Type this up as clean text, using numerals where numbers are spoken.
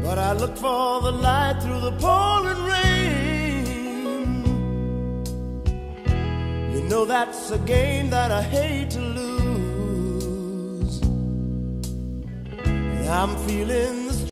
but I look for the light through the pouring rain. You know that's a game that I hate to lose, and I'm feeling the